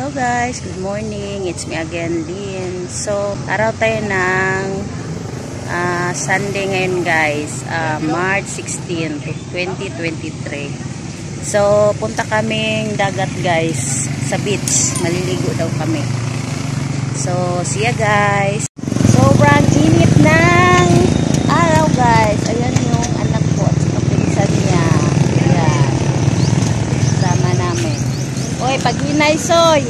Hello guys, good morning. It's me again, Lynn. So, araw tayo ng Sunday ngayon guys, March 16, 2023. So, punta kaming dagat guys, sa beach. Maliligo daw kami. So, see ya guys. Sobrang init ng araw guys. Ayan yung anak ko at kapilisan niya. Ayan. Sama namin. Oy, pag-inay soy.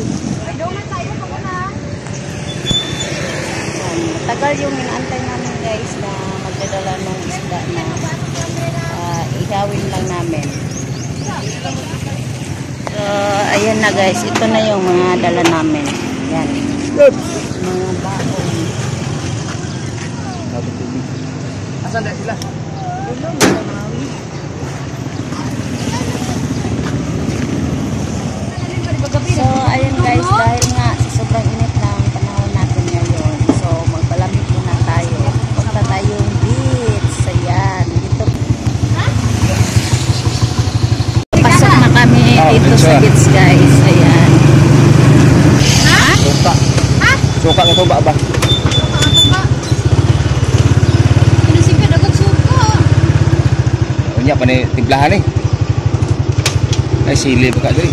Tagal yung inaantay namin guys na magdadala ng isda na ihawin lang namin. So, ayan na guys. Ito na yung mga dala namin. Yan. Mga baon. Asan na sila? So, ayun guys, dahil nga sobrang init ng panahon natin ngayon. So, magpalamig muna tayo. Punta tayong beach. Ayan. Dito. Pasok na kami dito sa beach guys. Ayan. Suka. Suka ito ba ba? Unya pa ni timplahan eh. Ay sili ba ka diri?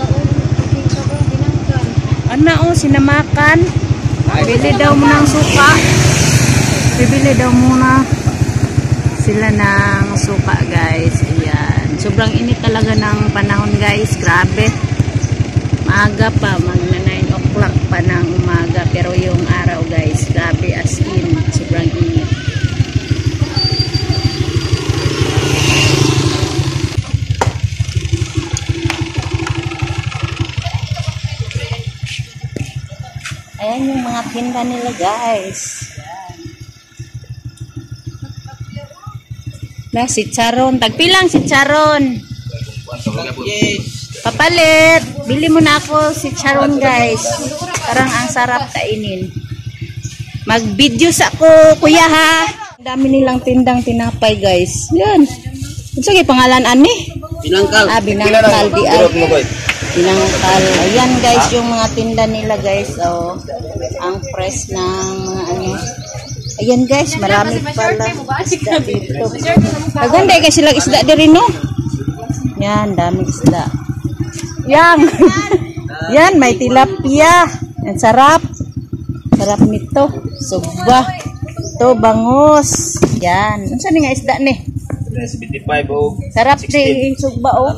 Ano sinamakan? Bili daw mo ng suka. Bibili daw muna sila ng suka guys. Ayan. Sobrang init talaga ng panahon guys. Grabe. Maaga pa. Magna 9 o'clock pa ng umaga. Pero yung araw guys. Grabe as in. Sobrang init. Ayan yung mga tinda nila guys. Na si Charon. Tagpilang si Charon. Papalit. Bili mo na ako si Charon guys. Parang ang sarap kainin. Mag-video sa ako kuya ha. Ang dami nilang tindang tinapay guys. Yan. Sige pangalan ani? Binangkal. Binangkal di ay. Binangkal. Ayan guys yung mga tinda nila guys. Oh, ang fresh ng mga ano. Ayan guys, marami pala isda dito. Maganda guys sila isda diri no. Yan, dami isda. Yang. Yan, may tilapia. Ang sarap. Sarap nito. Suba. Ito bangus. Yan. Ano saan nga isda ni? 75 o. Sarap di suba oh.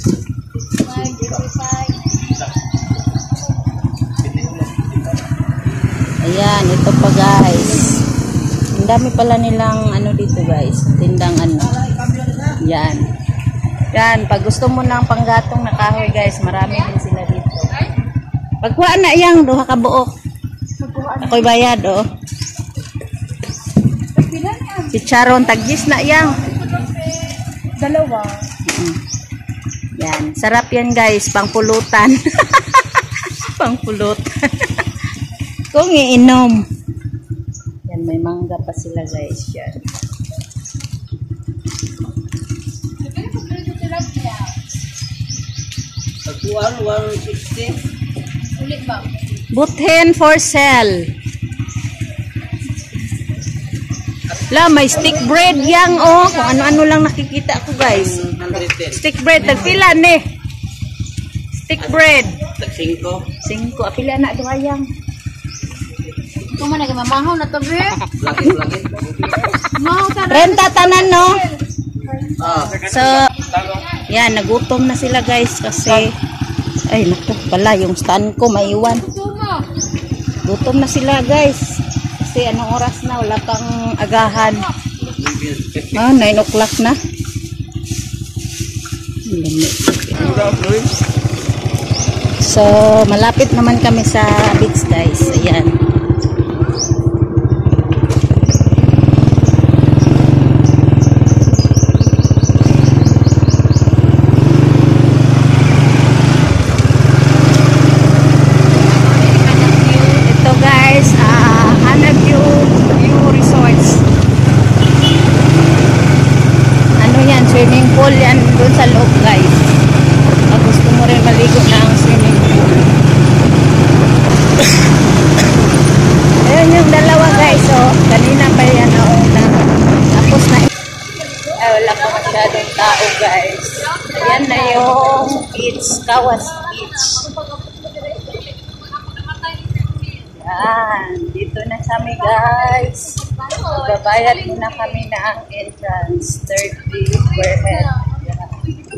Ayan, ito pa guys. Ang dami pala nilang ano dito guys. Tindang ano. Yan. Yan, pag gusto mo ng panggatong na kahoy guys, marami din sila dito. Pagkuha na yang, duha ka buok. Ako'y bayad oh. Si Charon, taggis na yang. Dalawa. Yan, sarap yan guys, pangpulutan. Pangpulutan. Kung iinom. Yan, may mangga pa sila guys. Yan. Pagkuhan 160. Ulit ba? Buthen for sale. La, may stick bread yang oh. Kung ano-ano lang nakikita ko guys. Stick bread, tagpila ni. Stick bread. Tag 5. 5, apila na doha yang. Ito man nagmamahaw na to, be. Langit. Mahaw ka na. Renta tanan no. Ah. So, yan, nagutom na sila guys kasi ay naku, pala yung stand ko maiwan. Gutom na sila guys. Kasi anong oras na, wala pang agahan. 9 o'clock na. So, malapit naman kami sa beach guys. Ayan. Ito guys, Hanaview Resorts. Ano yan, swimming pool yan doon sa loob guys. Pag gusto mo rin maligo na ang swimming pool. Ayan yung dalawa guys, oh. Kanina pa yan nauna. Tapos na. Ay, wala pa masyadong tao guys. Ayan na yung beach, Kawas Beach. Yan, dito na kami guys. Babayad muna kami ng entrance, 30 per head. Yan.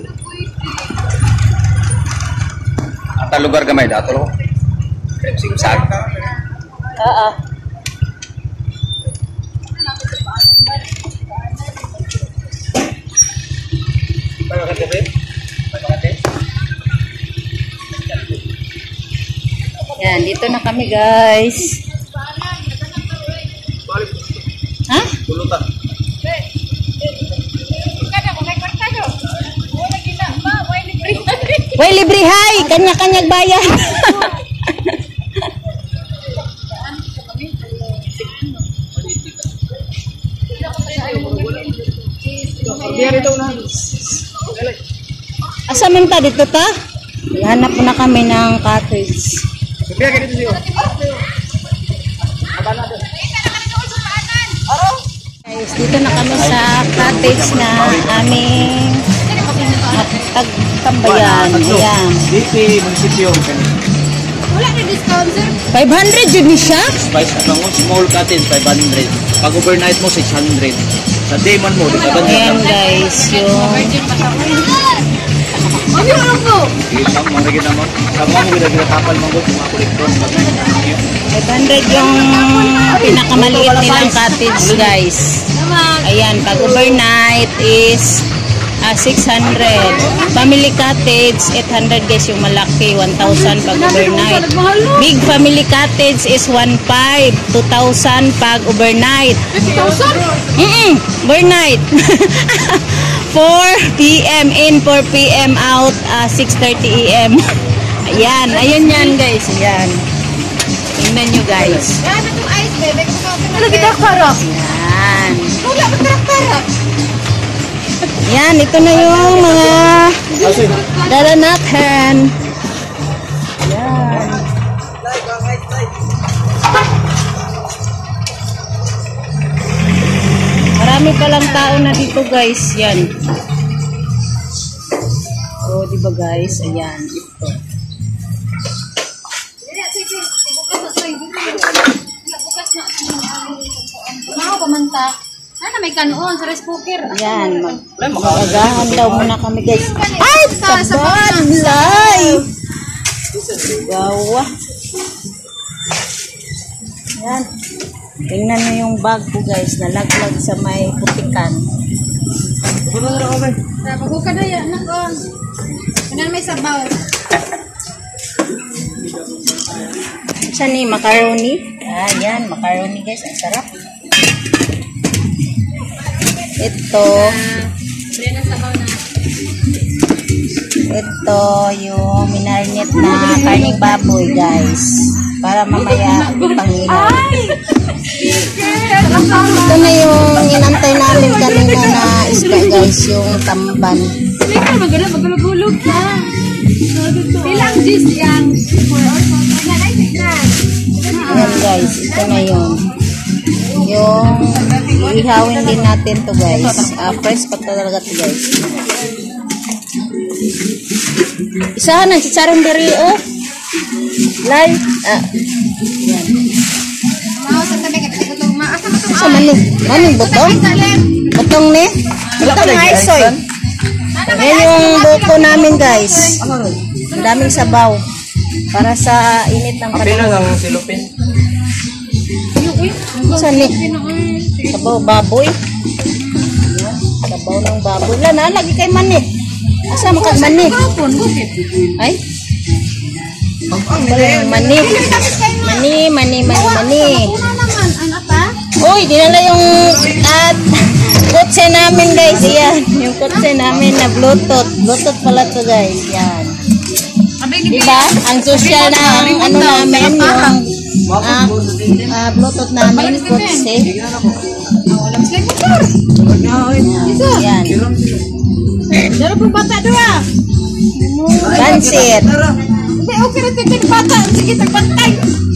Ata lugar gamay dato. Simsag. Oo. Yan, dito na kami guys. Ha? Tulutan. Way libre hay, kanya-kanyang bayan. Asa man ta dito ta? Hanap na kami ng cottage. Guys, dito na kami sa cottage na aming tambayan. Ayan. Dito munisipyo. Wala na discount, sir. 500 yun ni siya? Spice ang small cottage 500. Pag overnight mo 600. Sa day man mo, di ka ba Ayan guys, yung Virgin pa sa ano yung po? Isang mga rin naman. Sa mga mga kapal mga kolektor. 500 yung pinakamaliit nilang cottage guys. Ayan, pag overnight is 600. Family cottage, 800 guys yung malaki. 1,000 pag overnight. Big family cottage is 1,500. 2,000 pag overnight. 2,000? Overnight. 4 p.m. in, 4 p.m. out, 6:30 a.m. Ayan, ayun yan guys. Ayan. Tingnan nyo guys. Yan, itong ice, bebe. Ano kita karap? Ayan. Wala ba karap? Yan, ito na yung mga dala natin. Yan. Marami palang tao na dito guys. Yan. So, di ba guys? Ayan, ito. Mga pamanta. Ano, may kanon sa rice cooker. Yan. Mag-agahan daw muna kami guys. Ay! Sabad! Live! Gawa. Yan. Tingnan nyo yung bag ko guys. Nalaglag sa may putikan. Pagkuka na yan. Nakon. Kanan may sabaw. Siya ni macaroni. Yan. Macaroni guys. Ang sarap. Ito. Ito yung minarinate na karning baboy guys. Para mamaya ipangilan. Ito na yung inantay namin kanina na isda guys. Yung tamban. Magulog ka. Bilang gis yan. Ayan guys. Ito na yun. Yung ihawin din natin to guys. Fresh pa talaga to guys. Isahan ng chicharon dari oh. Live. Yan. Asa mani? Maning butong? Butong ni? Butong ay soy. Yan yung buko namin guys. Ang daming sabaw. Para sa init ng panahon. ang silupin. Saan ni? Sabaw baboy. Sabaw ng baboy. Wala na, lagi kay mani. Asa makag mani? Ay? Mani. Mani. Uy, dinala yung kotse namin guys. Yan. Yung kotse namin na Bluetooth. Bluetooth pala to guys. Yan. Diba? Ang social na ano namin yung Bluetooth namin kotse. Yan. Dala po bata doa. Pansit. Okay na tikin bata. Sige, tagbantay.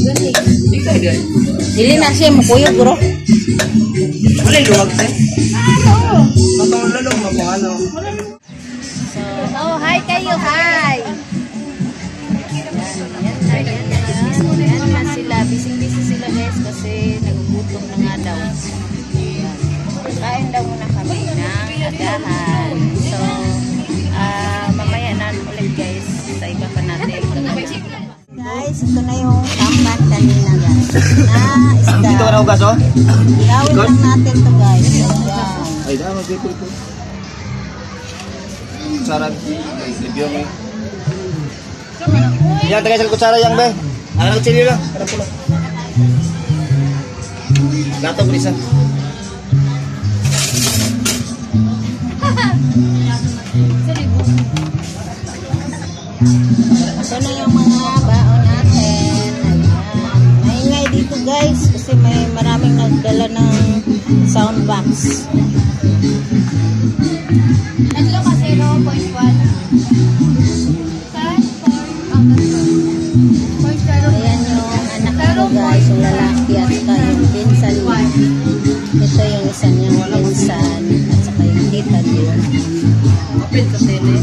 Dili na siya mukuyog, bro. Wala yung luwag siya. Matulog mo po, ano? So, oh, hi kayo, hi! Yan na sila. Busy-busy sila guys kasi nagugutom na nga daw. Yan. Kain daw muna kami ng agahan. So, mamaya na ulit guys sa iba pa natin. Guys, ito na yung tamban kanina guys. Na isda. Dito ka na ugas, oh? Gawin lang natin to guys. Ayan. Ay, dahil mag-dito ito. Kutsarang. Review mo. Yan, tagay sa kutsara yang, be. Ano kutsilyo lang? Para pula. Gato ko isa. Ito na yung mga baon natin. Ayan. Maingay dito guys kasi may maraming nagdala ng sound box. Tatlo kasi 0.1. Ayan yung anak ko guys, yung lalaki at saka yung pinsan niya. Ito yung isa niyang pinsan at saka yung tita niya. Open sa tele.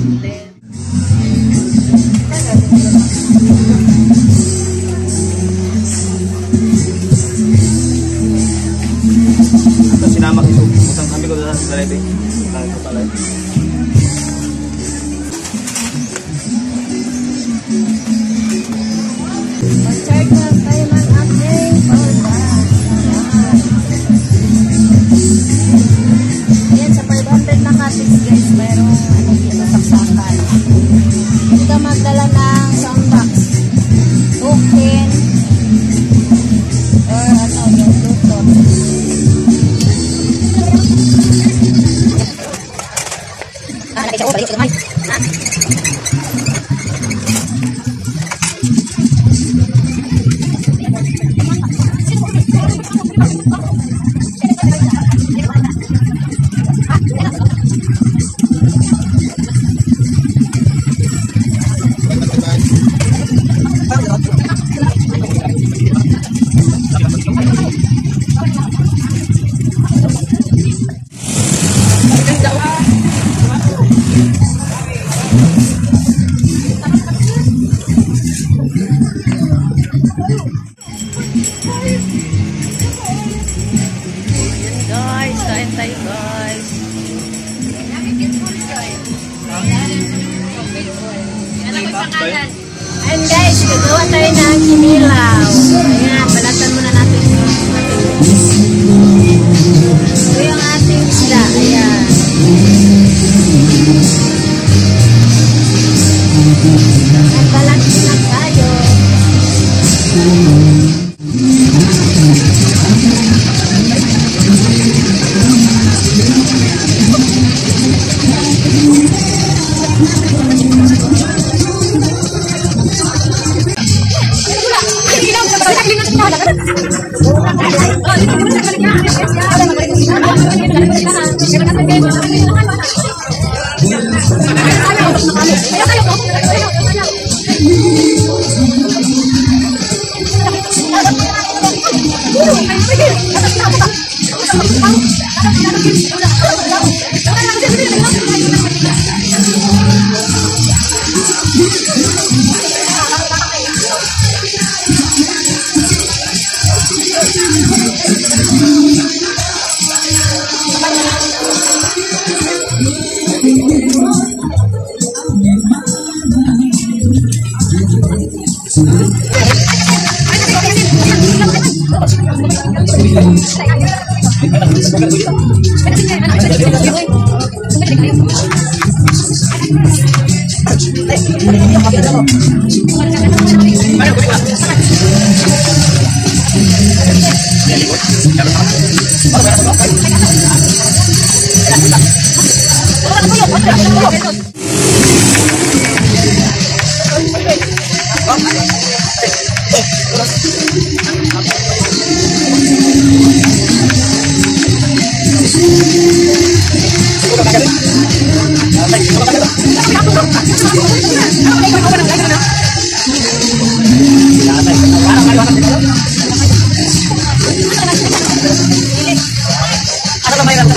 Ito sinama ko. Musang kami ko sa live eh. Kami ko pala eh. Mag-charge na tayo ng ating power. Ayan, sa 500 na katis guys, mayroong ano dito, saksakan. Hindi ka magdala ng soundbox. Token. Or ano, yung Bluetooth. Guys, kain tayo guys. Ayan guys, gagawa tayo ng kinilaw. Ayan, balatan muna natin yung ito yung ating isda. Ayan. Nagbalat na tayo.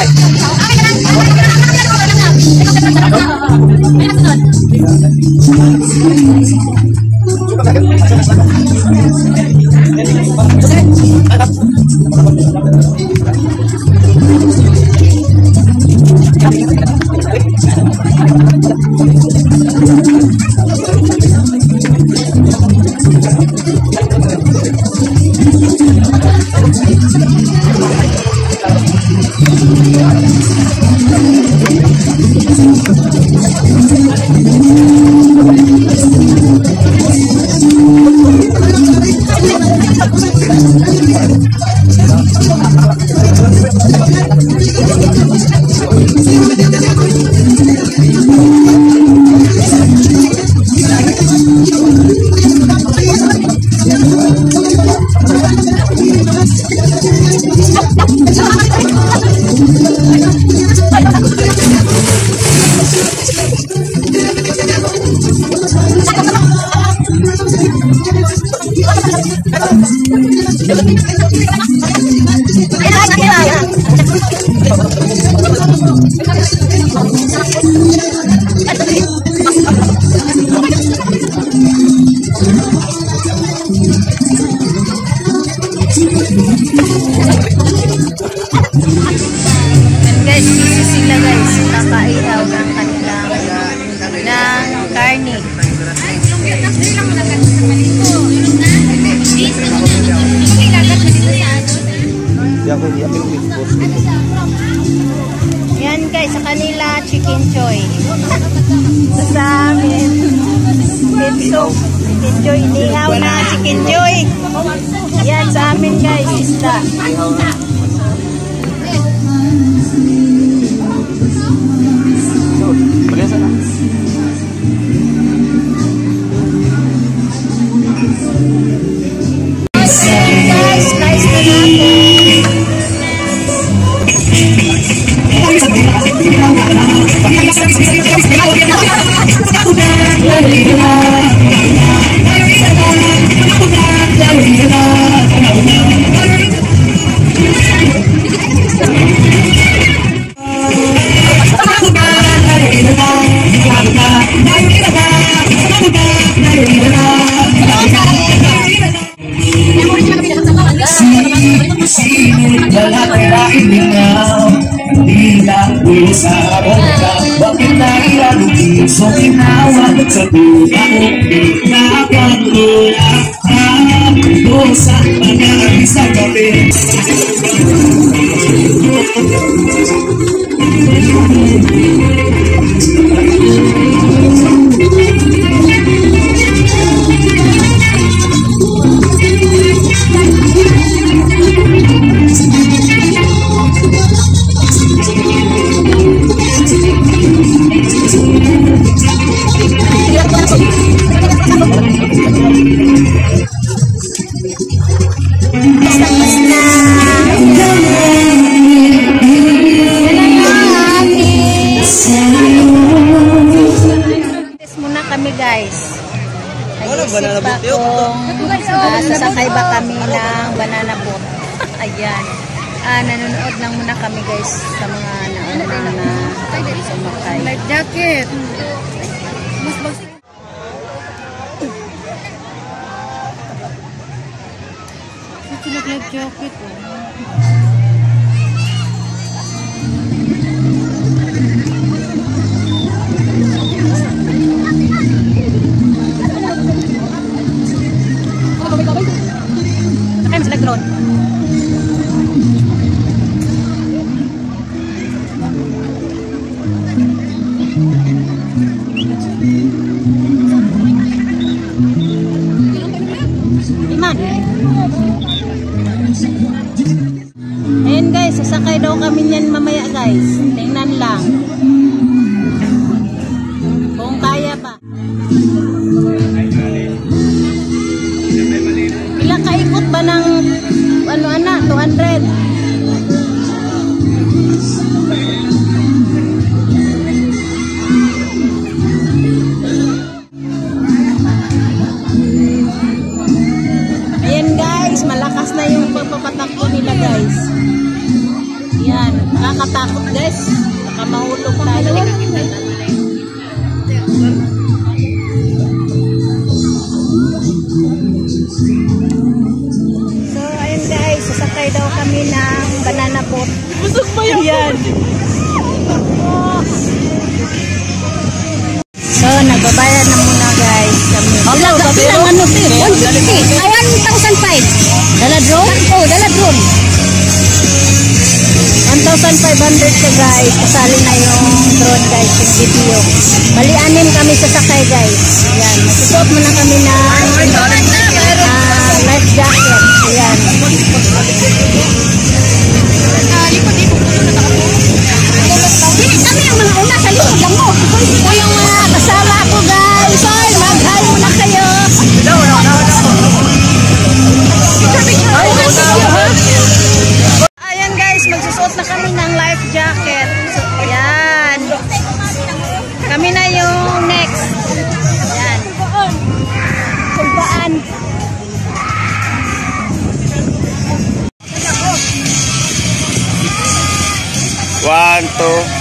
Guys, busy sila guys. Kakaihaw ng kanilang ng karne. Yan guys, sa kanila chicken choy. Sa amin beef soup. Chicken choy, inihaw na chicken choy. Yan sa amin guys, isda. Bakit nailalugin sa tinawag sa buhay nakapagulak ako sa pag-aalis sa gabi. Guys, nag-isip pa kung sasakay ba kami ng banana boat. Ayan, nanonood lang muna kami guys sa mga nauna na sumakay. Life jacket. Life jacket. Ayan guys, sasakay daw kami niyan mamaya guys. Tingnan lang kung kaya pa. Ilang kaikot ba ng ano ana? 200? Malakas na yung pagpapatakbo nila guys. Yan, nakakatakot Guys, baka mahulog tayo. So, ayun guys, sasakay daw kami ng banana boat. Busog ba yan? So, nagbabayad na muna guys. Dala ano, 150. 1,500. Dala drone? Oh, dala drone. 1,500 siya guys. Kasali na yung drone guys, yung video. Bali, 6 kami sasakay guys. Ayan, magsusuot muna kami na life jacket. Ayan. Kami ang mga una sa likod lang mo. Ito yung mga kasama ko guys. Oy, mag-hi muna kayo. Ayan guys, magsusuot na kami ng life jacket. So, ayan. Kami na yung next. Ayan. Kulbaan. One, two.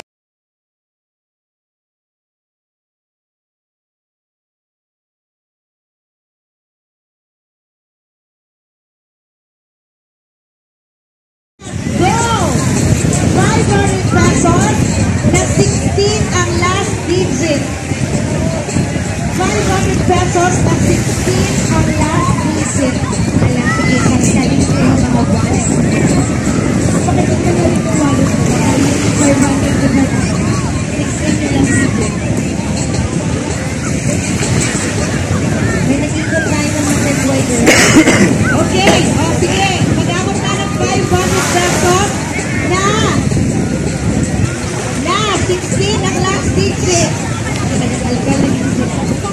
Go! 500 pesos na 16 ang last digit. 500 pesos na 16 ang last digit. Alam, sige, kasalit ko yung mga buwan. Pagdating ka na rin ng wallet ko, 500 na 16 ang last digit. May nag-ikot tayo ng mga red-white. Okay, sige. Mag-abot na ng 500 pesos na 16 ang last digit. Nag-algal na digit.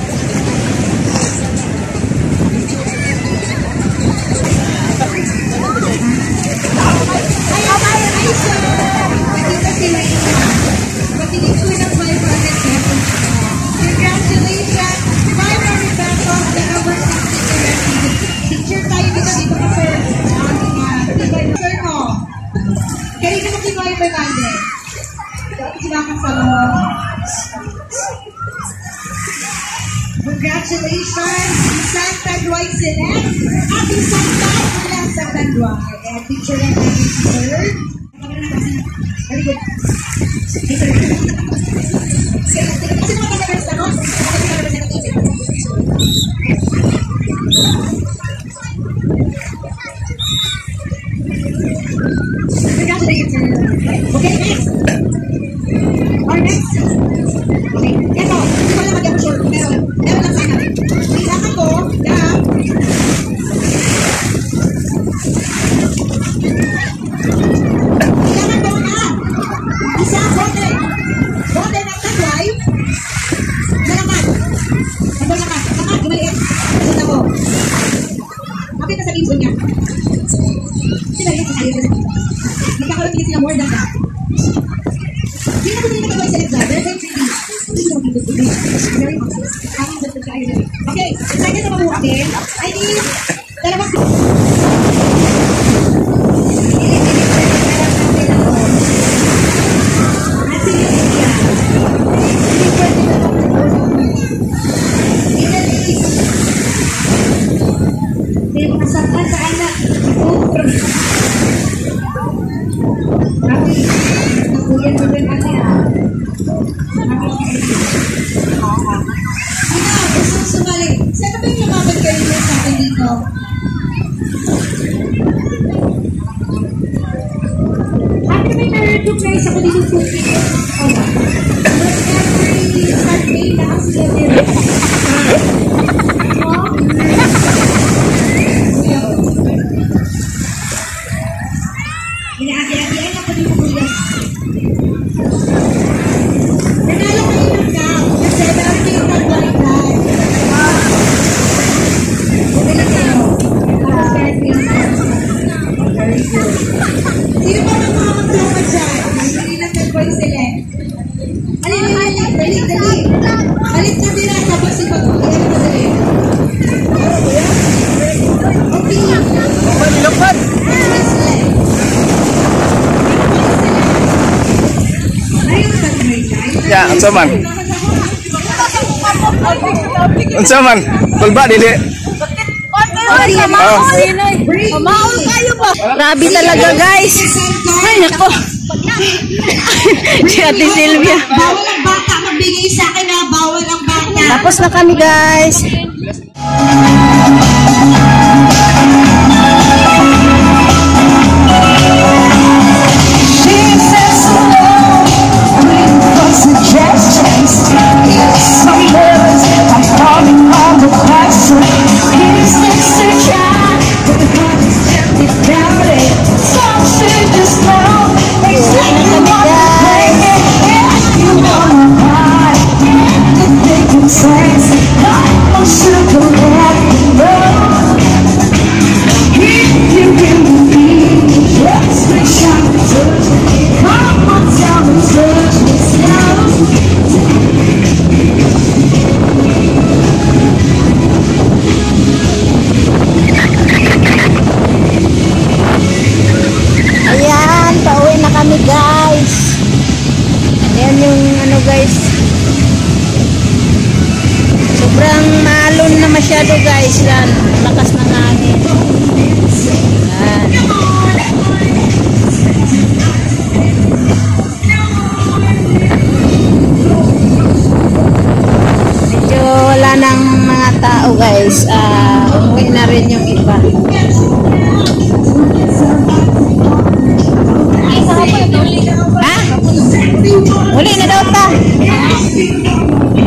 Ay, sir! Nakita sila ito. Matigit ko ng 500 pesos. Congratulations! 500 pesos na over 16 ang last digit. Picture tayo dito ka, sir. Sir ko. Kanina mo kinuha yung 500. Sinakas sa loob. Congratulations! Isang Tanduay Select at isang Tanduay sa Tanduay. And picture lang natin si sir. Very good. Okay, sir. Kasi mga taga-nurse na, no? Congratulations, sir. Okay, next. Or next. Okay, ito. Hindi ko lang mag-sure. Meron lang sana. Kailangan ko na isang bote. Bote ng Tanduay. Isa naman. Ito naman. Naman, gumaliit. Ito ko. Kapit na sa pinso niya. Sila rin sa sayo. Nagkakaroon sila more than that. Hindi na hindi nagkakaroon sila sa very pretty. Very awesome. Okay, second na mabuhatin. I need dalawang masaktan sa anak. Nakuyan mo din ate ah. Gusto sumali. Saan ba yung lumabag kayo sa akin dito? Ate, may na-recognize ako dito sa akin. But every Sunday na ang sila din. Inaaki-akian ako dito kuya. Nanalo ko yung account kasi meron kayo pag-balikan. Magaling kayo. Very good. Sino ba ang mga magkama dyan? Hindi lang nag-boy select. Dali. Balik na nila. Tapos ipag-balikan. Ya, unsa man? Unsa man? Kulba dili. Oh. Grabe talaga guys. Ay nako. Si Ate Silvia. Bawal ang bata magbigay sa akin na bawal ang bata. Tapos na kami guys. Ayan, pauwi na kami guys. Ayan yung ano guys. Sobrang maalon na masyado guys. Yan, lakas ng hangin. Ayan. Medyo wala nang mga tao guys. Umuwi na rin yung iba. Ha? Uli na daw ta.